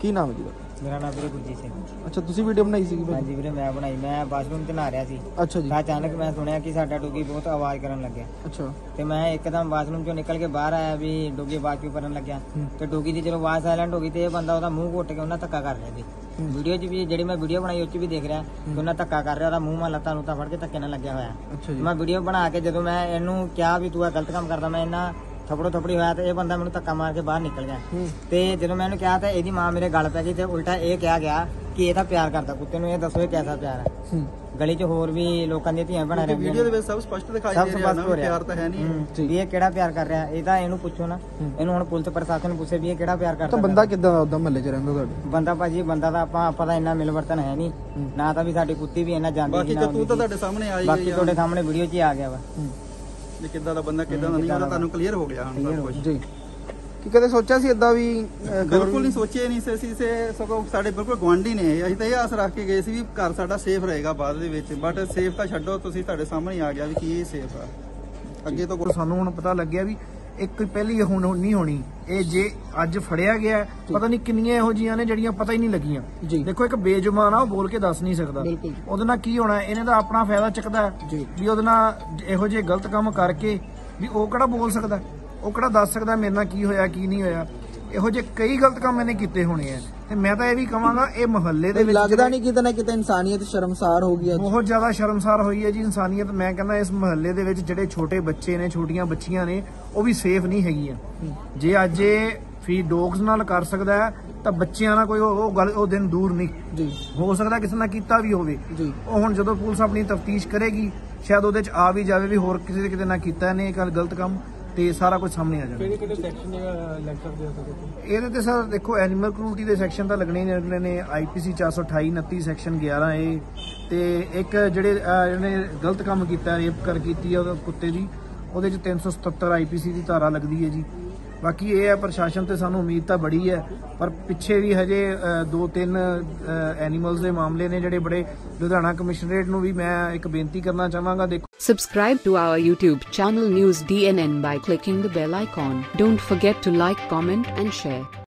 ਕੀ ਨਾਮ ਹੈ ਜੀ ਤੁਹਾਡਾ? मेरा नाम वीरे गुरजीत सिंह। ਅੱਛਾ ਤੁਸੀਂ ਵੀਡੀਓ ਬਣਾਈ ਸੀਗੀ हाँ ਭਾਜੀ? जी वीरे, मैं बनाई। मैं बाथरूम च नहा रहा सी ਅੱਛਾ ਜੀ। ਤਾਂ ਅਚਾਨਕ ਮੈਂ ਸੁਣਿਆ ਕਿ ਸਾਡਾ ਡੋਗੀ ਬਹੁਤ ਆਵਾਜ਼ ਕਰਨ ਲੱਗਿਆ ਅੱਛਾ। ਤੇ ਮੈਂ ਇੱਕਦਮ ਬਾਥਰੂਮ ਚੋਂ ਨਿਕਲ ਕੇ ਬਾਹਰ ਆਇਆ ਵੀ ਡੋਗੀ ਆਵਾਜ਼ ਕਿਉਂ ਕਰਨ ਲੱਗਿਆ। ਤੇ ਡੋਗੀ ਦੀ ਜਦੋਂ ਆਵਾਜ਼ ਸਾਇਲੈਂਟ ਹੋ ਗਈ ਤੇ ਇਹ ਬੰਦਾ ਉਹਦਾ ਮੂੰਹ ਘੁੱਟ ਕੇ ਉਹਨਾਂ ਧੱਕਾ ਕਰ ਰਿਹਾ ਸੀ। ਵੀਡੀਓ 'ਚ ਵੀ ਜਿਹੜੀ ਮੈਂ ਵੀਡੀਓ ਬਣਾਈ ਉਹ 'ਚ ਵੀ ਦੇਖ ਰਿਹਾ ਕਿ ਉਹਨਾਂ ਧੱਕਾ ਕਰ ਰਿਹਾ, ਉਹਦਾ ਮੂੰਹ ਮਾ ਲੱਤਾਂ ਲੁੱਤਾਂ ਫੜ ਕੇ ਧੱਕੇ ਨਾਲ ਲੱਗਿਆ ਹੋਇਆ। ਅੱਛਾ ਜੀ। ਮੈਂ ਵੀਡੀਓ ਬਣਾ ਕੇ ਜਦੋਂ ਮੈਂ ਇਹਨੂੰ ਕਿਹਾ ਵੀ ਤੂੰ ਇਹ ਗਲਤ ਕੰਮ ਕਰਦਾ, ਮੈਂ ਇਹਨਾਂ ਥਪੜੋ ਥਪੜੀ ਹੋਇਆ ਤੇ ਇਹ ਬੰਦਾ ਮੈਨੂੰ ਧੱਕਾ ਮਾਰ ਕੇ ਬਾਹਰ ਨਿਕਲ ਗਿਆ। ਤੇ ਜਦੋਂ ਮੈਂ ਇਹਨੂੰ ਕਿਹਾ ਤਾਂ ਇਹਦੀ ਮਾਂ ਮੇਰੇ ਗਲ ਪੈ ਗਈ ਤੇ ਉਲਟਾ ਇਹ ਕਿਹਾ ਗਿਆ ਕਿ ਇਹ ਤਾਂ ਪਿਆਰ ਕਰਦਾ ਕੁੱਤੇ ਨੂੰ, ਇਹ ਦੱਸੋ ਇਹ ਕੈਸਾ ਪਿਆਰ ਹੈ। ਗਲੀ 'ਚ ਹੋਰ ਵੀ ਲੋਕਾਂ ਦੀਆਂ ਧੀਆਂ ਬਣਾ ਰਹੀਆਂ ਵੀਡੀਓ ਦੇ ਵਿੱਚ ਸਭ ਸਪਸ਼ਟ ਦਿਖਾਈ ਦੇ ਰਿਹਾ ਨਾ ਵੀ ਪਿਆਰ ਤਾਂ ਹੈ ਨਹੀਂ। ਵੀ ਇਹ ਕਿਹੜਾ ਪਿਆਰ ਕਰ ਰਿਹਾ, ਇਹ ਤਾਂ ਇਹਨੂੰ ਪੁੱਛੋ ਨਾ, ਇਹਨੂੰ ਹੁਣ ਪੁਲਿਸ ਪ੍ਰਸ਼ਾਸਨ ਨੂੰ ਪੁੱਛੇ ਵੀ ਇਹ ਕਿਹੜਾ ਪਿਆਰ ਕਰਦਾ। ਤਾਂ ਬੰਦਾ ਕਿੱਦਾਂ ਦਾ ਉਦਾਂ ਮਹੱਲੇ 'ਚ ਰਹਿੰਦਾ ਤੁਹਾਡੇ? ਬੰਦਾ ਭਾਜੀ ਬੰਦਾ ਤਾਂ ਆਪਾਂ ਦਾ ਇੰਨਾ ਮਿਲਵਰਤਨ ਹੈ ਨਹੀਂ ਨਾ, ਤਾਂ ਵੀ ਸਾਡੀ ਕੁੱਤੀ ਵੀ ਇੰਨਾ ਜਾਂਦੀ ਬਾਕੀ ਤਾਂ ਤੂੰ ਤਾਂ ਤੁਹਾਡੇ ਸਾਹਮਣੇ ਆਈ ਬਾਕੀ ਤੁਹਾਡੇ ਸਾਹਮਣੇ ਵੀਡੀਓ 'ਚ ਹੀ ਆ ਗਿਆ ਵਾ ਵੀ ਕਿੱਦਾਂ ਦਾ ਬੰਦਾ ਕਿੱਦਾਂ ਦਾ ਨਹੀਂ, ਉਹ ਤਾਂ ਤੁਹਾਨੂੰ ਕਲੀਅਰ ਹੋ ਗਿਆ ਹੁਣ ਸਭ ਕੁਝ ਜੀ। ਕਿ ਕਦੇ ਸੋਚਿਆ ਸੀ ਇਦਾਂ ਵੀ? ਬਿਲਕੁਲ ਨਹੀਂ ਸੋਚਿਆ ਨਹੀਂ ਸੀ ਸਗੋਂ ਸਾਡੇ ਬਿਲਕੁਲ ਗੁਆਂਢੀ ਨੇ, ਅਸੀਂ ਤਾਂ ਇਹ ਆਸ ਰੱਖ ਕੇ ਗਏ ਸੀ ਵੀ ਘਰ ਸਾਡਾ ਸੇਫ ਰਹੇਗਾ ਬਾਅਦ ਦੇ ਵਿੱਚ, ਬਟ ਸੇਫ ਤਾਂ ਛੱਡੋ, ਤੁਸੀਂ ਤੁਹਾਡੇ ਸਾਹਮਣੇ ਆ ਗਿਆ ਵੀ ਕੀ ਇਹ ਸੇਫ ਆ। ਅੱਗੇ ਤੋਂ ਸਾਨੂੰ ਹੁਣ ਪਤਾ ਲੱਗਿਆ ਵੀ ਇੱਕ ਪਹਿਲੀ ਹੁਣ ਨਹੀਂ ਹੋਣੀ, ਇਹ ਜੇ ਅੱਜ ਫੜਿਆ ਗਿਆ ਪਤਾ ਨਹੀਂ ਕਿੰਨੀਆਂ ਇਹੋ ਜੀਆਂ ਨੇ ਜਿਹੜੀਆਂ ਪਤਾ ਹੀ ਨਹੀਂ ਲੱਗੀਆਂ। ਦੇਖੋ ਇੱਕ ਬੇਜੁਬਾਨ ਆ, ਉਹ ਬੋਲ ਕੇ ਦੱਸ ਨਹੀਂ ਸਕਦਾ ਉਹਦੇ ਨਾਲ ਕੀ ਹੋਣਾ। ਇਹਨੇ ਤਾਂ ਆਪਣਾ ਫਾਇਦਾ ਚੱਕਦਾ ਵੀ ਉਹਦੇ ਨਾਲ ਇਹੋ ਜਿਹੇ ਗਲਤ ਕੰਮ ਕਰਕੇ ਵੀ ਉਹ ਕਿਹੜਾ ਬੋਲ ਸਕਦਾ, ਉਹ ਕਿਹੜਾ ਦੱਸ ਸਕਦਾ ਮੇਰੇ ਨਾਲ ਕੀ ਹੋਇਆ ਕੀ ਨਹੀਂ ਹੋਇਆ। ਇਹੋ ਜਿਹੇ ਕਈ ਗਲਤ ਕੰਮ ਇਹਨੇ ਕੀਤੇ ਹੋਣੇ ਆ ਤੇ ਮੈਂ ਤਾਂ ਇਹ ਵੀ ਕਹਾਂਗਾ ਇਹ ਮੁਹੱਲੇ ਦੇ ਵਿੱਚ ਲੱਗਦਾ ਨਹੀਂ ਕਿਤੇ ਨਾ ਕਿਤੇ ਇਨਸਾਨੀਅਤ ਸ਼ਰਮਸਾਰ ਹੋ ਗਈ ਹੈ, ਬਹੁਤ ਜ਼ਿਆਦਾ ਸ਼ਰਮਸਾਰ ਹੋਈ ਹੈ ਜੀ ਇਨਸਾਨੀਅਤ। ਮੈਂ ਕਹਿੰਦਾ ਇਸ ਮੁਹੱਲੇ ਦੇ ਵਿੱਚ ਜਿਹੜੇ ਛੋਟੇ ਬੱਚੇ ਨੇ, ਛੋਟੀਆਂ ਬੱਚੀਆਂ ਨੇ, ਉਹ ਵੀ ਸੇਫ ਨਹੀਂ ਹੈਗੀਆਂ। ਜੇ ਅੱਜ ਇਹ ਫੀ ਡੌਗਸ ਨਾਲ ਕਰ ਸਕਦਾ ਹੈ ਤਾਂ ਬੱਚਿਆਂ ਨਾਲ ਕੋਈ ਉਹ ਗੱਲ ਉਹ ਦਿਨ ਦੂਰ ਨਹੀਂ ਜੀ ਹੋ ਸਕਦਾ ਕਿਸੇ ਨਾਲ ਕੀਤਾ ਵੀ ਹੋਵੇ ਜੀ। ਉਹ ਹੁਣ ਜਦੋਂ ਪੁਲਿਸ ਆਪਣੀ ਤਫਤੀਸ਼ ਕਰੇਗੀ ਸ਼ਾਇਦ ਉਹਦੇ ਚ ਆ ਵੀ ਜਾਵੇ ਵੀ ਹੋਰ ਕਿਸੇ ਦੇ ਕਿਤੇ ਨਾ ਕੀਤਾ ਇਹਨੇ ਇਹ ਗਲਤ ਕੰਮ, ਤੇ ਸਾਰਾ ਕੁਝ ਸਾਹਮਣੇ ਆ ਜਾਵੇ। ਇਹਦੇ ਤੇ ਸਰ ਦੇਖੋ ਐਨੀਮਲ ਕਰੂਲਟੀ ਦੇ ਸੈਕਸ਼ਨ ਤਾਂ ਲੱਗਣੇ ਨੇ, IPC 428 29 ਸੈਕਸ਼ਨ 11 ਇਹ ਤੇ ਇੱਕ ਜਿਹੜੇ ਇਹਨੇ ਗਲਤ ਕੰਮ ਕੀਤਾ, ਰੇਪ ਕਰ ਕੀਤੀ ਹੈ ਕੁੱਤੇ ਦੀ, ਉਹਦੇ ਚ 377 IPC ਦੀ ਧਾਰਾ ਲੱਗਦੀ ਹੈ ਜੀ। ਬਾਕੀ ਇਹ ਹੈ ਪ੍ਰਸ਼ਾਸਨ ਤੇ ਸਾਨੂੰ ਉਮੀਦ ਤਾਂ ਬੜੀ ਹੈ, ਪਰ ਪਿੱਛੇ ਵੀ ਹਜੇ 2-3 ਐਨੀਮਲਸ ਦੇ ਮਾਮਲੇ ਨੇ ਜਿਹੜੇ ਬੜੇ। ਲੁਧਿਆਣਾ ਕਮਿਸ਼ਨਰੇਟ ਨੂੰ ਵੀ ਮੈਂ ਇੱਕ ਬੇਨਤੀ ਕਰਨਾ ਚਾਹਾਂਗਾ, ਦੇਖੋ Subscribe to our YouTube channel News DNN by clicking the bell icon. Don't forget to like, comment and share.